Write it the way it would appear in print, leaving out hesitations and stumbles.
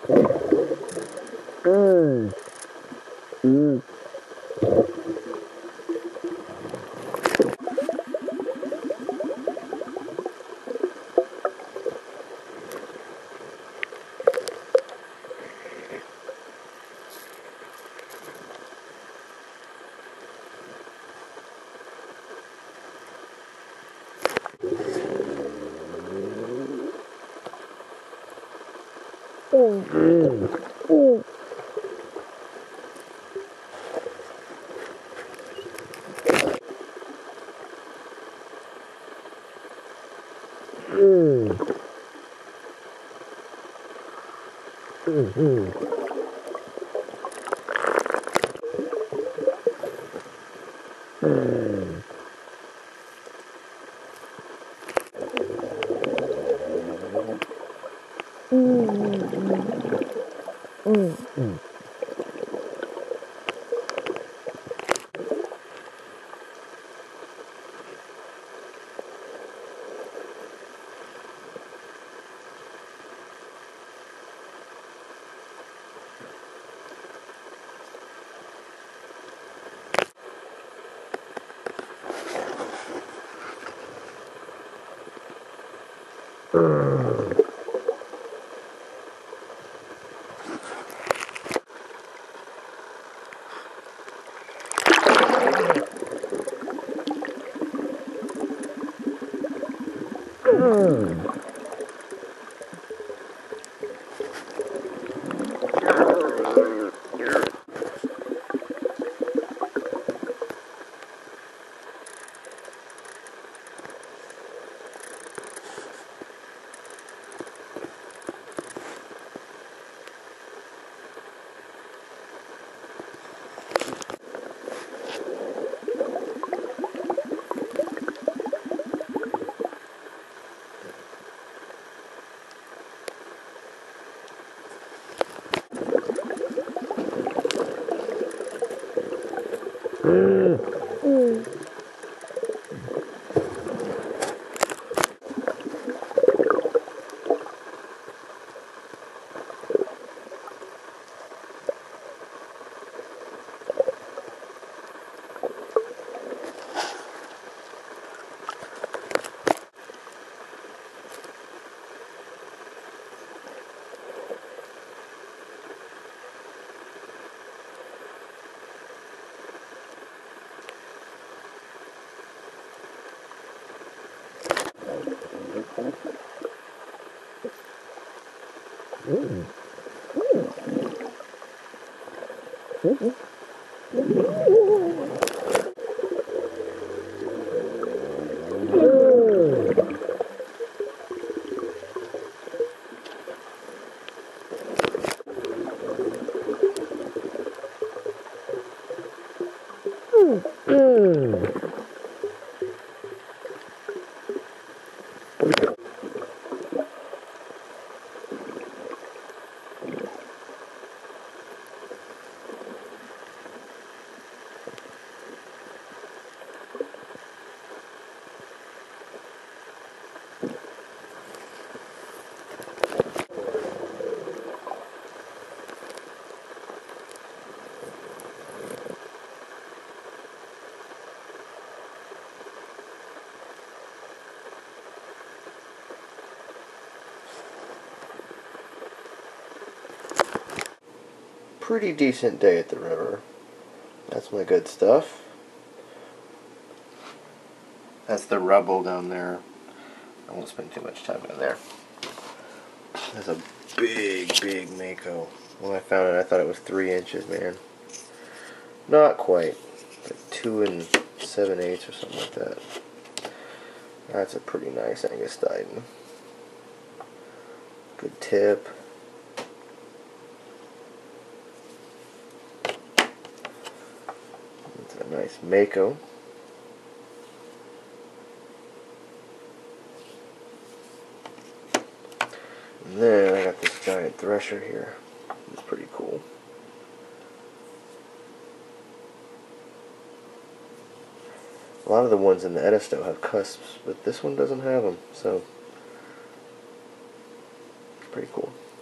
Pretty decent day at the river. That's my good stuff. That's the rubble down there. I won't spend too much time in there. That's a big mako. When I found it, I thought it was 3 inches, man. Not quite. Like 2 7/8 or something like that. That's a pretty nice angustiden. Good tip. It's a nice mako. And then I got this giant thresher here. It's pretty cool. A lot of the ones in the Edisto have cusps, but this one doesn't have them, so it's pretty cool.